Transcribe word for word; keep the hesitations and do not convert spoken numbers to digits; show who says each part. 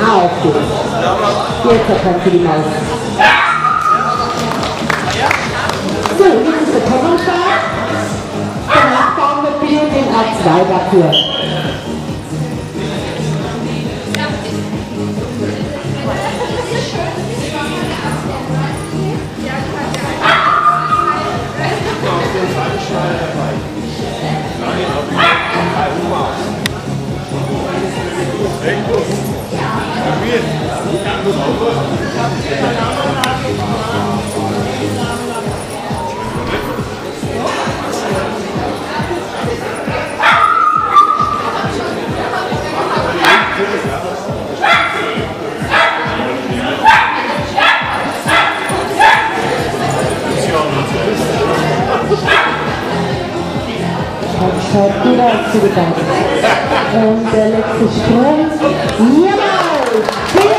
Speaker 1: Auf geht's. Jetzt kommt für die Maus. So, jetzt ist der Penningstart. Danach bauen wir bitte den A zwei dafür. Schaut gut aus, zugedankt. Und der letzte Sprung. Jawohl!